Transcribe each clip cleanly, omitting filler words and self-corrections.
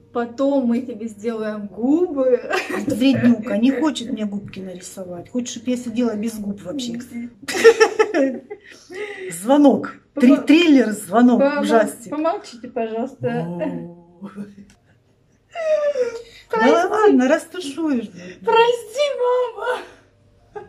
Потом мы тебе сделаем губы. Вреднюка, не хочет мне губки нарисовать. Хочет, чтобы я сидела без губ вообще. Звонок. Трейлер, звонок. Ужастик. Помолчите, пожалуйста. Да ладно, растушуешь. Прости, мама.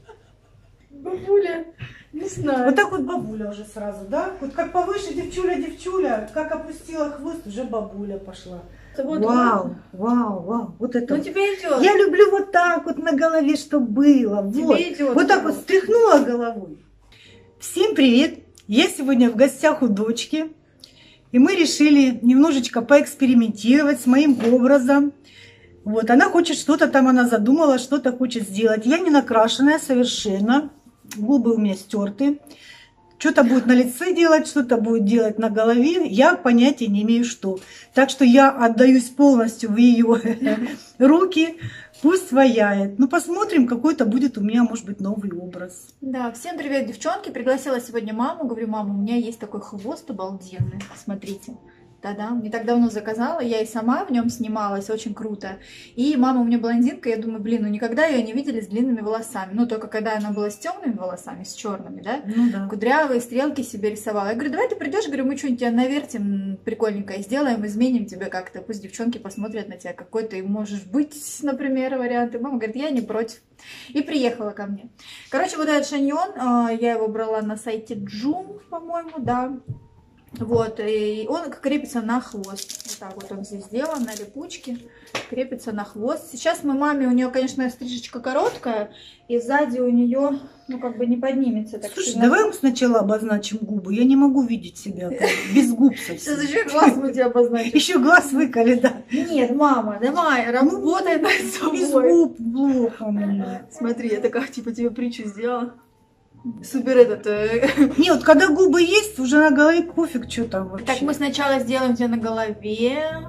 Бабуля, не знаю. Вот так вот бабуля уже сразу, да? Вот как повыше девчуля, как опустила хвост, уже бабуля пошла. Вот, вау, вау, вау. Вот это. Ну тебе идет. Я люблю вот так вот на голове, чтобы было. Вот. Идет, Вот так вот стряхнула головой. Всем привет! Я сегодня в гостях у дочки. И мы решили немножечко поэкспериментировать с моим образом. Вот, она хочет что-то там, она задумала, что-то хочет сделать. Я не накрашенная совершенно. Губы у меня стерты. Что-то будет на лице делать, что-то будет делать на голове. Я понятия не имею, что. Так что я отдаюсь полностью в ее руки. Пусть ваяет. Ну, посмотрим, какой-то будет у меня, может быть, новый образ. Да, всем привет, девчонки. Пригласила сегодня маму. Говорю, мама, у меня есть такой хвост обалденный. Смотрите. Да-да, не так давно заказала, я и сама в нем снималась, очень круто. И мама у меня блондинка, я думаю, блин, ну никогда ее не видели с длинными волосами. Ну, только когда она была с темными волосами, с черными, да? Ну да. Кудрявые стрелки себе рисовала. Я говорю, давай ты придешь, говорю, мы что-нибудь тебя навертим прикольненькое сделаем, изменим тебе как-то. Пусть девчонки посмотрят на тебя, какой ты можешь быть, например, вариант. И мама говорит, я не против. И приехала ко мне. Короче, вот этот шаньон, я его брала на сайте Joom, по-моему, да. Вот, и он крепится на хвост. Вот так вот он здесь сделан, на липучке. Крепится на хвост. Сейчас мы маме, у нее, конечно, стрижечка короткая, и сзади у нее, ну, как бы не поднимется. Так слушай, сильно. давай мы сначала обозначим губы. Я не могу видеть себя без губ совсем. Сейчас еще глаз мы тебе обозначим. Еще глаз выколи, да. Нет, мама, давай, работай над собой. Без губ плохо мне. Смотри, я такая, типа, тебе притчу сделала. Супер этот... Не, вот когда губы есть, уже на голове пофиг, что там вообще. Так, мы сначала сделаем тебе на голове,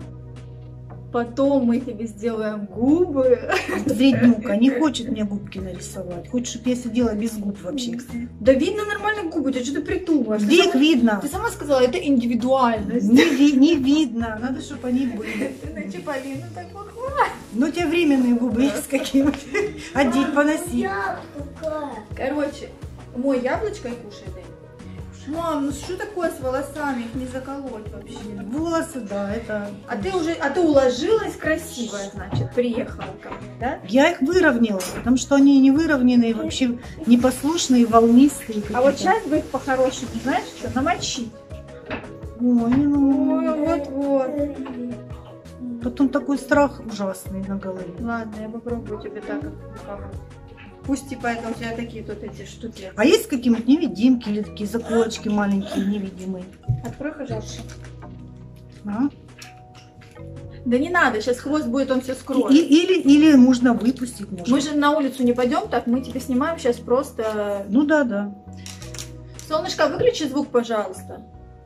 потом мы тебе сделаем губы. Вреднюка, не хочет мне губки нарисовать. Хочет, чтобы я сидела без губ вообще. Да видно нормально губы, у тебя что ты придумываешь? Где их видно? Ты сама сказала, это индивидуальность. Не видно, надо, чтобы они были. Ты на Чиполлино так похожа. Ну, у тебя временные губы есть какие-нибудь. Одеть, поносить. Короче, мой яблочко и кушай, дай. Мам, ну что такое с волосами? Их не заколоть вообще. Волосы, да, это... А ты уложилась красивая, значит, приехала ко мне, да? Я их выровняла, потому что они не выровненные, вообще непослушные, волнистые. А вот сейчас бы их по-хорошему, знаешь что, намочить. Ой, ну... Ой, вот. Потом такой страх ужасный на голове. Ладно, я попробую тебе так. Пусть типа это у тебя такие тут эти штуки. А есть какие-нибудь невидимки или такие заколочки маленькие, невидимые? Открой, пожалуйста. А? Да не надо, сейчас хвост будет, он все скроет. Или можно выпустить. Можно. Мы же на улицу не пойдем, так мы тебе снимаем сейчас просто... Ну да. Солнышко, выключи звук, пожалуйста.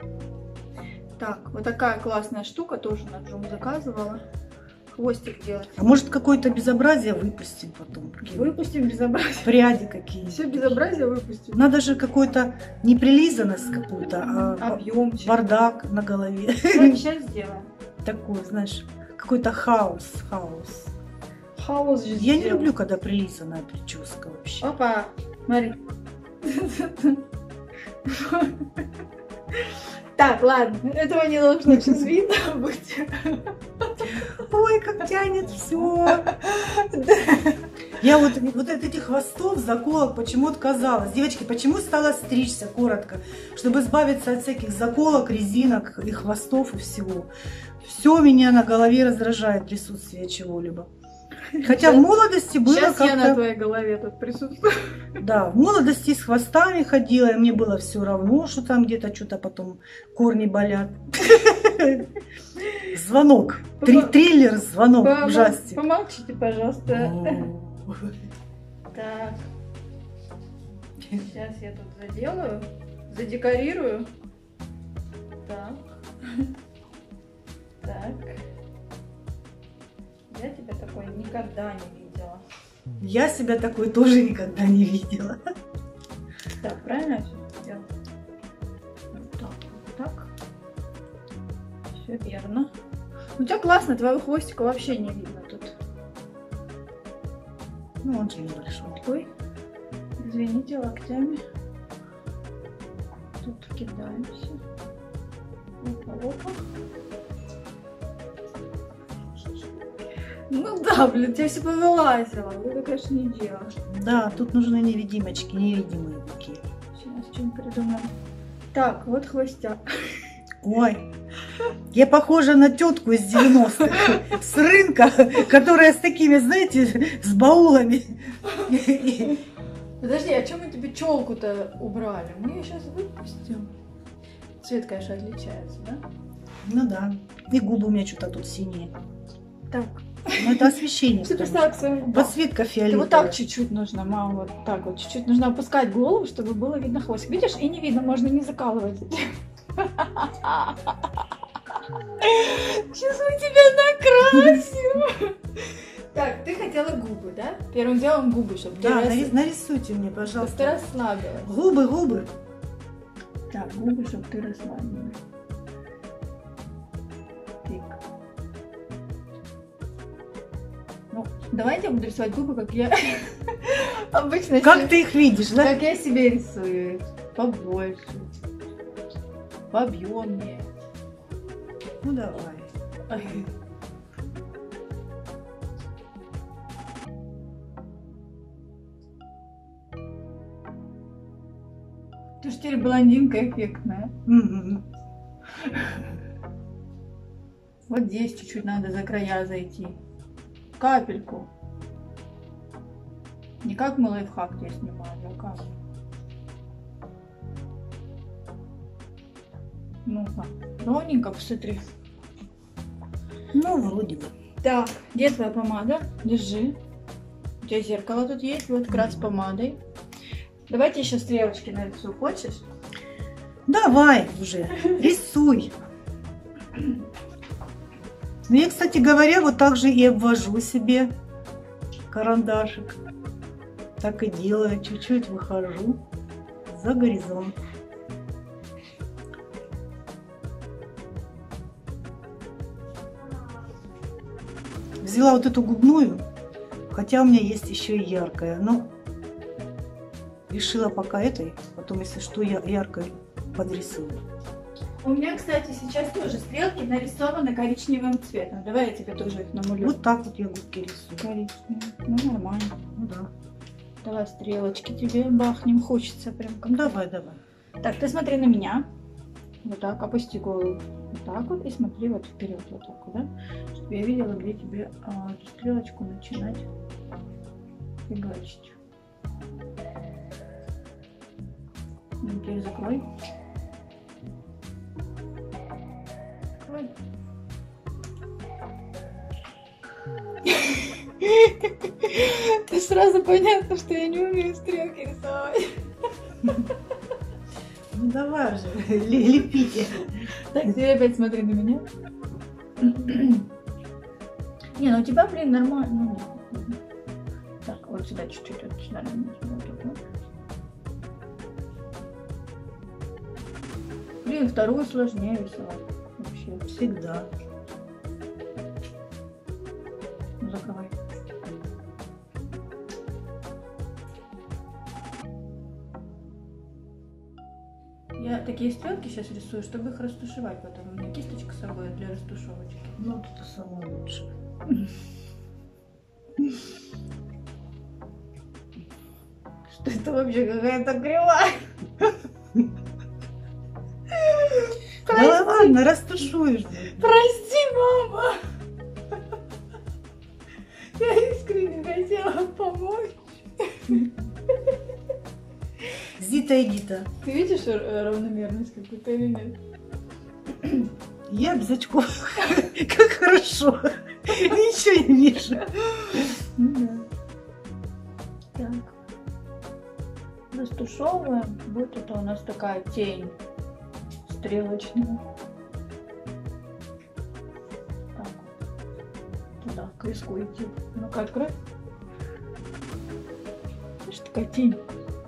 Так, вот такая классная штука, тоже на Joom заказывала. Хвостик делать. А может какое-то безобразие выпустим потом? Выпустим безобразие. Пряди какие-то. Все безобразие выпустим. Надо же какой-то неприлизанность какую-то, а объем. Бардак на голове. Сейчас сделаем. Такой, знаешь, какой-то хаос. Хаос же Я сделаем. не люблю, когда прилизанная прическа вообще. Опа, смотри. Так, ладно, этого не должно сейчас видно быть. Ой, как тянет все. Я вот от этих хвостов, заколок почему отказалась. Девочки, почему стала стричься коротко? Чтобы избавиться от всяких заколок, резинок и хвостов и всего. Все меня на голове раздражает присутствие чего-либо. Хотя в молодости было как-то... Сейчас я на твоей голове тут присутствую. Да, в молодости с хвостами ходила, и мне было все равно, что там где-то что-то потом корни болят. Звонок. Трейлер, звонок. Ужастик. Помолчите, пожалуйста. Так. Сейчас я тут заделаю, задекорирую. Так. Я тебя такой никогда не видела. Я себя такой тоже никогда не видела. Так, правильно я все сделала? Вот так. Все верно. У тебя классно, твоего хвостика вообще не видно тут. Ну, он же небольшой. Ой, извините, локтями. Тут кидаемся. Опа-опа. Ну да, блин, тебя все повылазило. Это, конечно, не дело. Да, тут нужны невидимочки, невидимые такие. Сейчас что-нибудь придумаем. Так, вот хвостяк. Ой, я похожа на тетку из 90-х с рынка, которая с такими, знаете, с баулами. Подожди, а чем мы тебе челку-то убрали? Мы ее сейчас выпустим. Цвет, конечно, отличается, да? Ну да, и губы у меня что-то тут синие. Так. Ну это освещение. Ты представь к своим губам. Подсветка Ты фиолетовая. вот так чуть-чуть нужно, мама, вот так вот чуть-чуть нужно опускать голову, чтобы было видно хвостик. Видишь, и не видно, можно не закалывать. Сейчас мы тебя накрасим. Так, ты хотела губы, да? Первым делом губы, чтобы Да, нарисуйте мне, ты пожалуйста. расслабилась. Губы, губы. Так, губы, чтобы ты расслабилась. Тик. Ну, давайте я буду рисовать губы, как я обычно. Как ты их видишь, да? Как я себе рисую. Побольше. Пообъемнее. Ну давай. Ты ж теперь блондинка эффектная. Мгм. Вот здесь чуть-чуть надо за края зайти. Капельку. Не как мы лайфхак здесь снимали, а как? Ну-ка, ровненько посмотри. Ну, вроде бы. Так, где твоя помада? Держи. У тебя зеркало тут есть, вот как раз с помадой. Давайте еще стрелочки нарисую, хочешь? Давай уже, рисуй. Ну, я, кстати говоря, вот так же и обвожу себе карандашик. Так и делаю, чуть-чуть выхожу за горизонт. Взяла вот эту губную, хотя у меня есть еще и яркая, но решила пока этой, потом, если что, я яркой подрисую. У меня, кстати, сейчас тоже стрелки нарисованы коричневым цветом. Давай я тебе тоже их намалюю. Вот так вот я губки рисую. Коричневый. Ну, нормально. Ну да. Давай стрелочки тебе бахнем. Хочется прям как. Ну давай, давай. Так, ты смотри на меня. Вот так, опусти голову. Вот так вот. И смотри вот вперед. Вот так вот, да? Чтобы я видела, где тебе эту стрелочку начинать фигачить. Ну, теперь закрой. Закрой. Ты сразу понятно, что я не умею стрелки рисовать. Ну давай же, лепите. Так, ты опять смотри на меня. Не, ну у тебя, блин, нормально. Так, вот сюда чуть-чуть, вот сюда. Блин, вторую сложнее рисовать. Вообще. Всегда. Ну, закрывай. Я такие стрелки сейчас рисую, чтобы их растушевать потом. У меня кисточка с собой для растушевочки. Ну, это самое лучшее. Что это вообще какая-то кривая? Да ладно, растушуешь. Прости, мама! Я искренне хотела помочь. Зита и Гита. Ты видишь равномерность какую-то или нет? Я без очков. Как хорошо. Ничего не вижу. Ну да. Так. Растушевываем. Вот это у нас такая тень стрелочная. Так. Туда, к виску идти. Ну-ка, открой. Видишь, такая тень.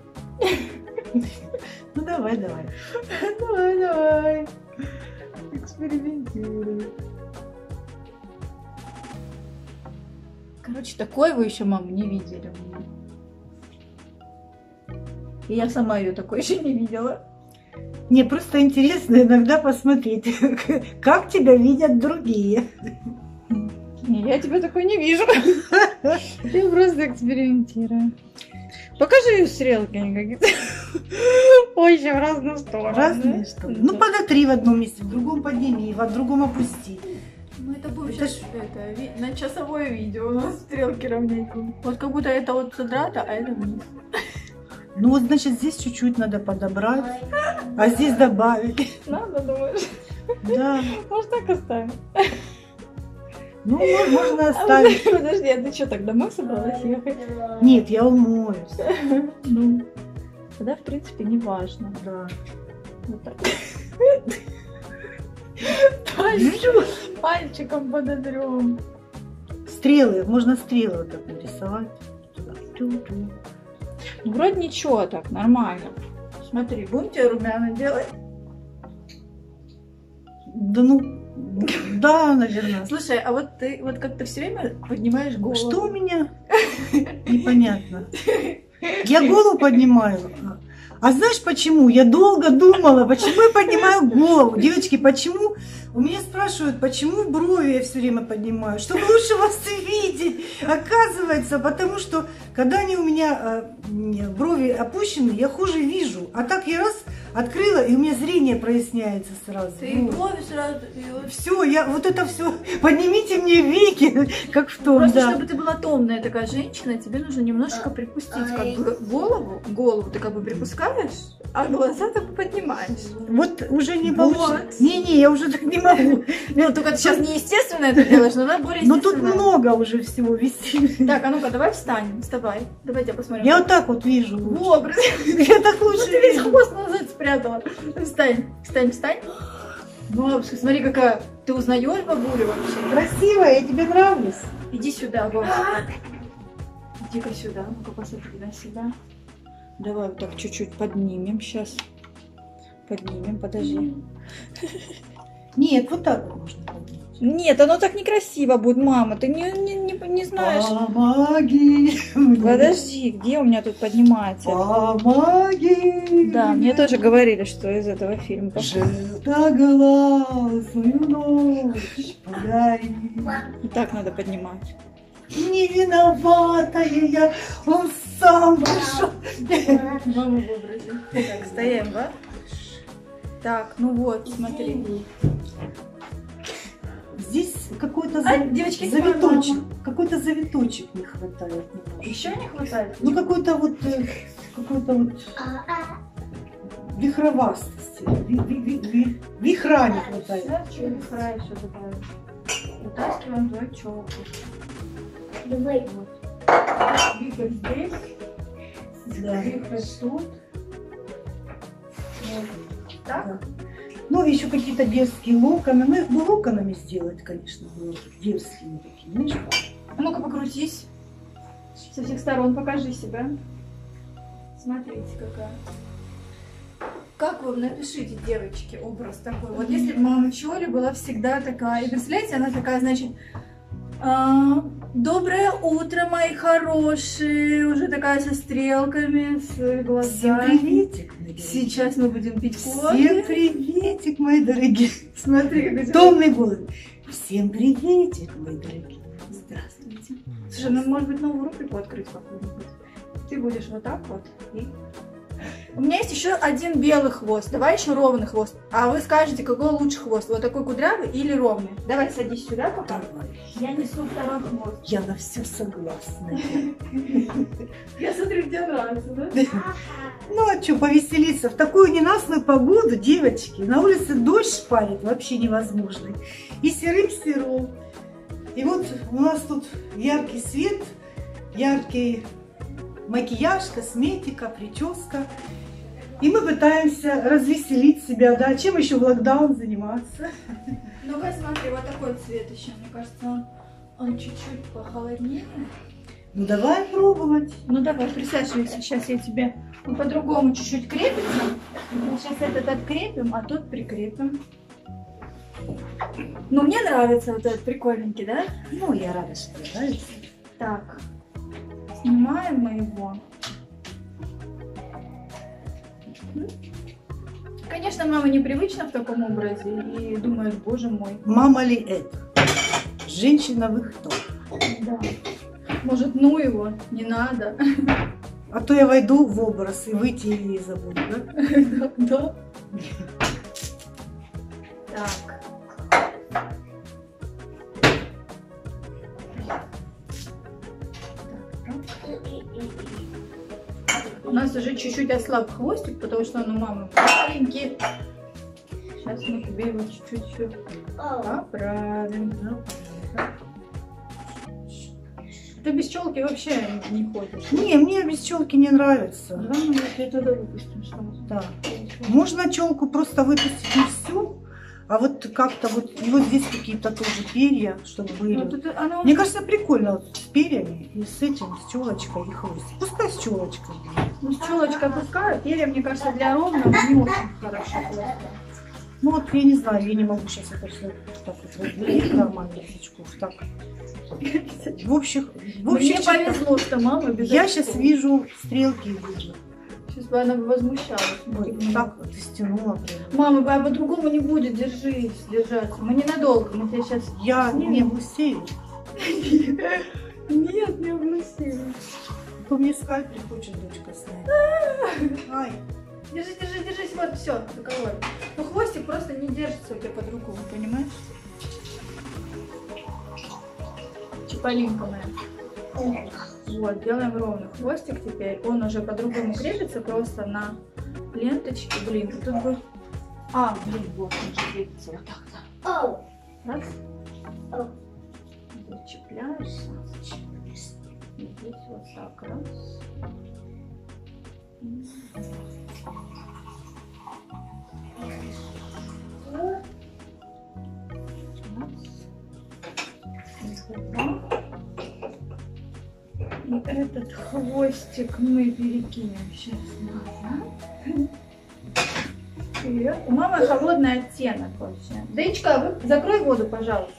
Ну давай, давай. Давай, давай. Экспериментируй. Короче, такой вы еще маму не видели. И я сама ее такой еще не видела. Мне просто интересно иногда посмотреть, как тебя видят другие. Не, я тебя такой не вижу. Я просто экспериментирую. Покажи стрелки какие-то. Ой, еще в разные стороны. Разные что ли? Ну, подотри в одном месте, в другом подними, в другом опусти. Ну, это будет сейчас на часовое видео. У нас стрелки равнять. Вот как будто это вот сюда, а это вниз. Ну, вот, значит, здесь чуть-чуть надо подобрать, а здесь добавить. Надо, думаешь? Да. Может, так оставим? Ну, можно оставить. Подожди, а ты что, так домой собралась ехать? Нет, я умоюсь. Ну, тогда, в принципе, не важно. Да. Вот так. Пальчиком подотрем. Стрелы, можно стрелы вот так нарисовать. Ну, вроде ничего так, нормально. Смотри, будем тебе румяна делать? Да ну, да, наверное. Слушай, а вот ты вот как-то все время поднимаешь голову. Что у меня? Непонятно. Я голову поднимаю. А знаешь почему? Я долго думала, почему я поднимаю голову. Девочки, почему? У меня спрашивают, почему брови я все время поднимаю, чтобы лучше вас видеть. Оказывается, потому что когда они у меня брови опущены, я хуже вижу. А так я раз открыла, и у меня зрение проясняется сразу. Ты брови сразу. Все, я вот это все. Поднимите мне веки, как в том. Просто да. чтобы ты была томная такая женщина, тебе нужно немножко припустить как бы голову ты как бы припускаешь, а глаза так поднимаешь. Вот уже не Вот. получится. Не, я уже так не могу. Ну, только ты сейчас неестественно это делаешь, но надо более Но естественно. тут много уже всего висит. Так, а ну-ка, давай встанем, вставай. Давайте посмотрим. Я вот так вот вижу. В образ. Я так Ну, лучше ты весь вижу. хвост назад спрятала. Встань, встань, встань. Бабушка, смотри, какая. Ты узнаешь бабулю вообще? Красивая, я тебе нравлюсь. Иди сюда, бабушка. Иди-ка сюда, ну-ка посмотри на себя. Давай вот так чуть-чуть поднимем сейчас. Поднимем, подожди. Нет, вот так вот можно поднять. Нет, оно так некрасиво будет, мама. Ты не знаешь. Помоги. Подожди, где у меня тут поднимается? Помоги. Да, мне тоже говорили, что из этого фильма. Желтоглазую ночь подари. И так надо поднимать. Не виноватая я, он сам пришел. Мама в образе. Так, стоим, да? Так, ну вот, смотри. Здесь какой-то девочки, завиточек. мама. Какой-то завиточек не хватает. немножко. Еще не хватает? Ну какой-то вот вихровастости. Вихра не хватает. Что вихра еще добавим? Вытаскиваем твою челку. Давай. Вихрь здесь. Да. Вихрь тут. Вот. Так? Ну, еще какие-то детские локоны. Ну, их бы локонами сделать, конечно, было детскими такими. Знаешь? А ну-ка покрутись. Со всех сторон покажи себя. Смотрите, какая. Как вам, напишите, девочки, образ такой. Вот если бы мама Чоли была всегда такая. И представляете, она такая, значит, доброе утро, мои хорошие. Уже такая со стрелками, с Всем глазами. приветик, мои дорогие. Сейчас мы будем пить Всем кофе. приветик, мои дорогие. Смотри, какой Томный голос. Всем приветик, мои дорогие. Здравствуйте. Слушай, ну может быть новую рубрику открыть какую-нибудь. Ты будешь вот так вот. И... У меня есть еще один белый хвост. Давай еще ровный хвост. А вы скажете, какой лучше хвост? Вот такой кудрявый или ровный? Давай садись сюда пока. Давай. Я несу второй хвост. Я на все согласна. Я смотрю, тебе нравится, да? Ну а что, повеселиться? В такую ненастную погоду, девочки, на улице дождь шпарит, вообще невозможно. И серым-серо. И вот у нас тут яркий свет, яркий макияж, косметика, прическа. И мы пытаемся развеселить себя, да. Чем еще в локдаун заниматься? Ну-ка смотри, вот такой цвет еще. Мне кажется, он чуть-чуть похолоднее. Ну давай пробовать. Ну давай, присаживайся. Сейчас я тебе по-другому чуть-чуть крепится. Сейчас этот открепим, а тот прикрепим. Ну, мне нравится вот этот прикольненький, да? Ну, я рада, что тебе нравится. Так, снимаем мы его. Конечно, мама непривычна в таком образе и думает, боже мой. Мама ли это? Женщина вы кто? Да. Может, ну его, не надо. А то я войду в образ и выйти и забуду, да? Да. Так. У нас уже чуть-чуть ослаб хвостик, потому что он у мамы маленький. Сейчас мы тебе его чуть-чуть еще поправим. Ты без челки вообще не ходишь? Не, мне без челки не нравится. Да, мы ее туда выпустим сразу. Да. Можно челку просто выпустить не всю, а вот как-то вот, и вот здесь какие-то тоже перья, чтобы были. Ну, тут оно... Мне кажется, прикольно вот с перьями и с этим, с челочкой и хвостик. Пускай с челочкой. Ну, с челочкой пускай, перья, мне кажется, для ровного не очень хорошо. Ну вот я не знаю, я не могу сейчас это все так вот разделить нормально с очков. Так. В общем, Мне повезло, что мама без я очков. сейчас вижу стрелки видно. Сейчас бы она возмущалась. Ой, так ты стянула прям. Мама, по-другому не будет, держись, держаться. Мы ненадолго, мы тебя сейчас... Я снимем. не облысею. Нет, не облысею. По мне скальп хочет дочка снять. Ай. Держи, держи, держись, вот, все, таковой. Ну, хвостик просто не держится у тебя под руку, понимаешь? Чиполлинка моя. Вот, делаем ровный хвостик теперь. Он уже по-другому крепится просто на ленточке. Блин, тут бы... Блин, вот, он же крепится вот так, да. Раз. Зацепляешься. И здесь вот так, раз. И этот хвостик мы перекинем сейчас назад. И у мамы холодный оттенок вообще. Даичка, закрой воду, пожалуйста.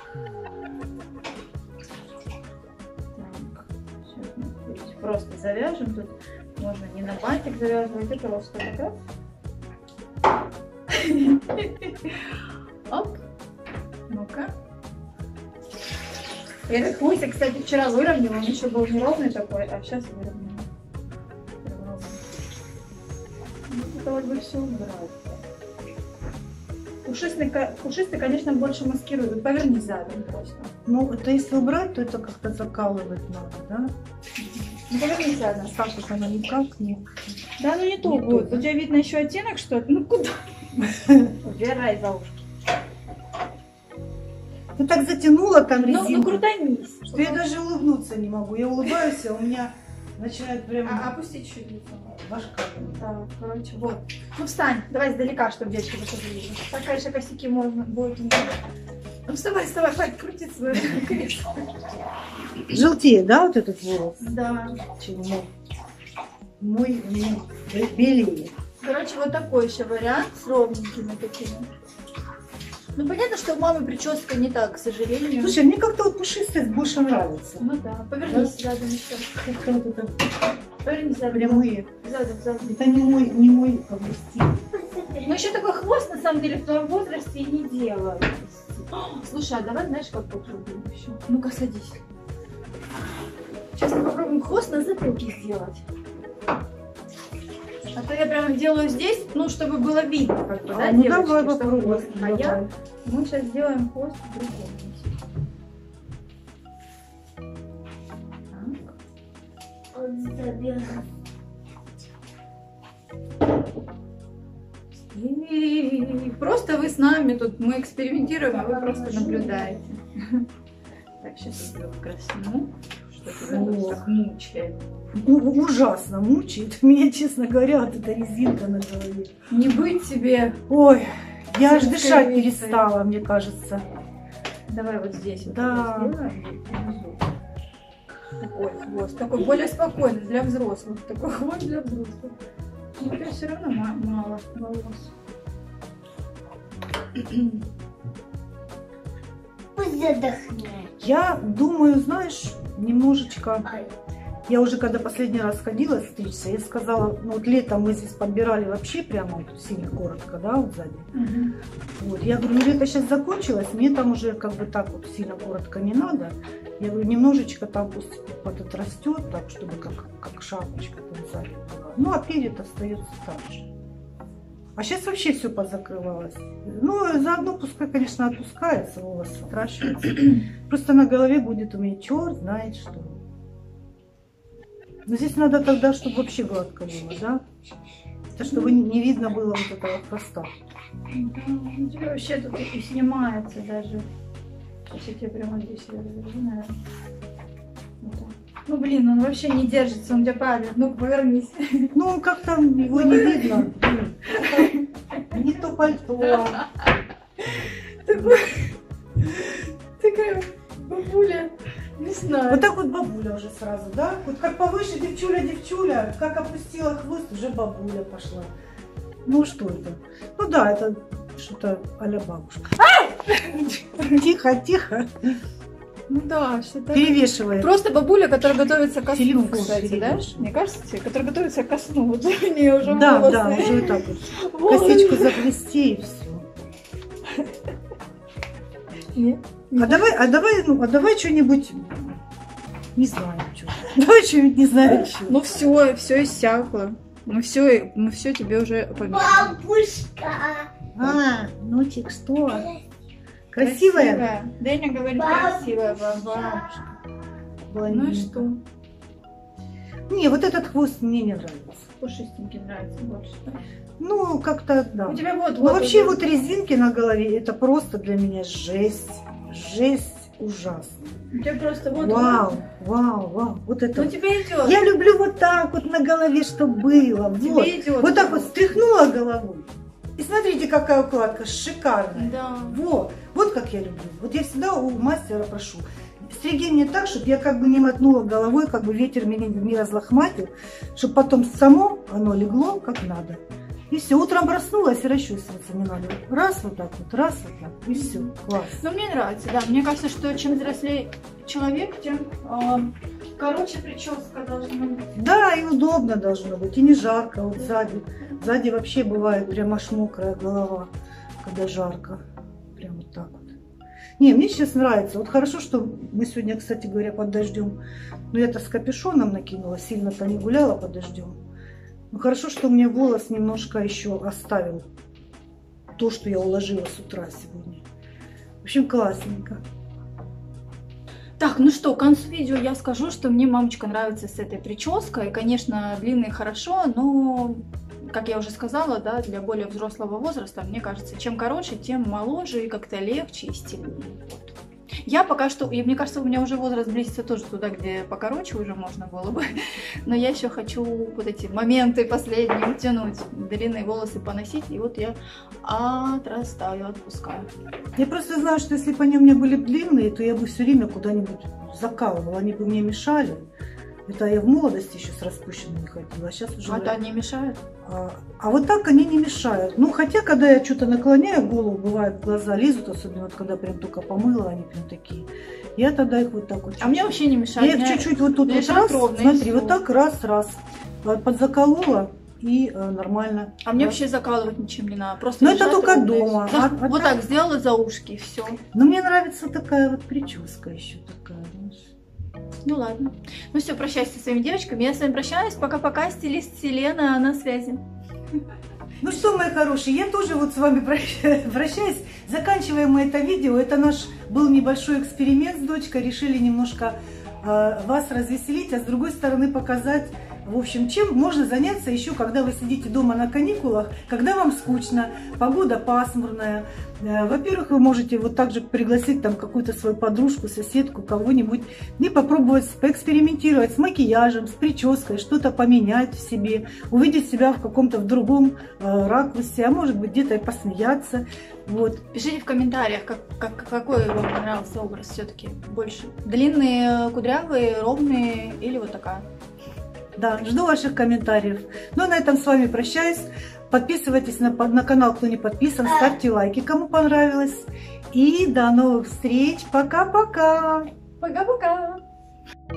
Так, сейчас мы здесь просто завяжем. Тут можно не на бантик завязывать, это просто так. Оп. Ну-ка. Этот хвостик, кстати, вчера выровнял, он еще был неровный такой, а сейчас выровнял. Вот это вот бы все убрать. Пушистый, конечно, больше маскирует. Повернись задом просто. Ну, это если убрать, то это как-то закалывать надо, да? Ну, повернись задом. Так вот оно никак не... Да, ну не то Не будет. то. У тебя видно еще оттенок что-то. Ну куда? Убирай за ушки. Ты так затянула там Ну резинку, крутанись. что я даже улыбнуться не могу. Я улыбаюсь, а у меня начинает прям Опусти чуть лицо. башка. Так, короче, вот. Ну встань, давай издалека, чтобы девочки тоже видели. Так, конечно, косяки можно будет. Ну вставай, вставай, хватит крутиться. Желтее, да, вот этот волос? Да. Чем мой белее. Короче, вот такой еще вариант с ровненькими такими. Ну понятно, что у мамы прическа не так, к сожалению. Слушай, мне как-то вот пушистость больше нравится. Ну да, повернись задом еще. Как-то вот это Повернись задом. прямые. Задом. Это не мой как бы стиль. Ну еще такой хвост, на самом деле, в твоем возрасте и не делают. Слушай, а давай, знаешь, как попробуем еще? Ну-ка, садись. Сейчас мы попробуем хвост на затылке сделать. А то я прям делаю здесь, ну, чтобы было видно, как бы, да, Ну девочки, давай что попробуем. хвост. А мы сейчас сделаем хвост в другом месте. Так. Он забил. И просто вы с нами тут, мы экспериментируем, а вы просто наблюдаете. Так, сейчас я как раз сниму, что тебя тут так мучает. Ужасно мучает. Меня, честно говоря, вот эта резинка на голове. Не быть тебе. Ой, я аж Сельской дышать львицей. перестала, мне кажется. Давай вот здесь вот Да. это сделаем. Внизу. Такой хвост, такой более спокойный для взрослых. Такой хвост для взрослых. Но это все равно мало волос. Пусть задохнет. Я думаю, знаешь, немножечко... Я уже когда последний раз ходила стричься, я сказала, ну вот летом мы здесь подбирали вообще прямо вот сильно коротко, да, вот сзади. Вот, я говорю, ну лето сейчас закончилось, мне там уже как бы так вот сильно коротко не надо. Я говорю, немножечко там пусть вот это растет, так, чтобы как шапочка там сзади была. Ну, а перед остается так же. А сейчас вообще все позакрывалось. Ну, заодно пускай, конечно, отпускается, волосы отращиваются. Просто на голове будет у меня черт знает что. Но здесь надо тогда, чтобы вообще гладко было, да? Это чтобы не видно было вот этого хвоста. Да, у тебя вообще тут и снимается даже. Сейчас я тебе прямо здесь разверну, наверное. Вот так. Ну блин, он вообще не держится, он тебя падает. Ну повернись. Ну, он как там, его не видно. Не то пальто. Такая бабуля. Не знаю. Вот так вот бабуля уже сразу, да? Вот как повыше девчуля, как опустила хвост, уже бабуля пошла. Ну что это? Ну да, это что-то а-ля бабушка. Тихо, тихо. Ну да, что-то... Перевешивает. Просто бабуля, которая готовится ко сну, Телефон кстати, да? перевешивает. Мне кажется тебе, которая готовится ко сну. Вот у нее уже Да, волосы. да, уже вот так вот. Косичку заплести и все. Нет. А давай что-нибудь, не знаю, что. Давай что-нибудь не знаю, что. Ну все иссякло. Мы все тебе уже поменяли. Бабушка. Нотик, что? Красивая? Дэня говорит, красивая бабушка. Ну и что? Не, вот этот хвост мне не нравится. Пушистенький нравится больше, да? Ну, как-то, да. У тебя вот... Ну, вообще вот резинки на голове, это просто для меня жесть. Жесть ужасная. У тебя просто вот... Вау. Вот это. Ну тебе идет. Я люблю вот так вот на голове, чтобы было. Тебе Вот. идет. Вот так вот стряхнула головой. И смотрите, какая укладка шикарная. Да. Вот как я люблю. Вот я всегда у мастера прошу. Стриги мне так, чтобы я как бы не мотнула головой, как бы ветер меня не разлохматил, чтобы потом само оно легло как надо. И все, утром проснулась и расчесываться не надо. Раз вот так, и все, класс. Ну, мне нравится, да. Мне кажется, что чем взрослее человек, тем короче прическа должна быть. Да, и удобно должно быть, и не жарко. Вот сзади. Сзади вообще бывает прям аж мокрая голова, когда жарко. Прям вот так вот. Не, мне сейчас нравится. Вот хорошо, что мы сегодня, кстати говоря, под дождем. Ну, я-то с капюшоном накинула, сильно-то не гуляла под дождем. Ну, хорошо, что мне волос немножко еще оставил то, что я уложила с утра сегодня. В общем, классненько. Так, ну что, к концу видео я скажу, что мне мамочка нравится с этой прической. Конечно, длинные хорошо, но, как я уже сказала, да, для более взрослого возраста, мне кажется, чем короче, тем моложе и как-то легче и стильнее. Вот. Я пока что, и мне кажется, у меня уже возраст близится тоже туда, где покороче уже можно было бы. Но я еще хочу вот эти моменты последние утянуть, длинные волосы поносить. И вот я отрастаю, отпускаю. Я просто знаю, что если бы они у меня были длинные, то я бы все время куда-нибудь закалывала. Они бы мне мешали. Это я в молодости еще с распущенными ходила, а сейчас уже... А они мешают? А вот так они не мешают. Ну, хотя, когда я что-то наклоняю голову, бывает, глаза лезут, особенно вот когда прям только помыла, они прям такие. Я тогда их вот так вот... А мне вообще не мешает. Я их чуть-чуть вот тут вот раз, ровно, смотри, вот так раз, подзаколола и нормально. А мне вообще закалывать ничем не надо. Просто но это только ровно, дома. Вот так сделала за ушки и все. Но мне нравится такая вот прическа еще такая, знаешь. Ну ладно. Ну все, прощаюсь со своими девочками. Я с вами прощаюсь. Пока-пока. Стилист Селена на связи. Ну что, мои хорошие, я тоже вот с вами прощаюсь. Заканчиваем мы это видео. Это наш был небольшой эксперимент с дочкой. Решили немножко вас развеселить, а с другой стороны показать, в общем, чем можно заняться еще, когда вы сидите дома на каникулах, когда вам скучно, погода пасмурная. Во-первых, вы можете вот так же пригласить там какую-то свою подружку, соседку, кого-нибудь, и попробовать поэкспериментировать с макияжем, с прической, что-то поменять в себе, увидеть себя в каком-то в другом ракурсе, а может быть где-то и посмеяться. Вот. Пишите в комментариях, какой вам понравился образ все-таки больше. Длинные, кудрявые, ровные или вот такая. Да, жду ваших комментариев. Ну, а на этом с вами прощаюсь. Подписывайтесь на канал, кто не подписан, ставьте лайки, кому понравилось. И до новых встреч. Пока-пока. Пока-пока.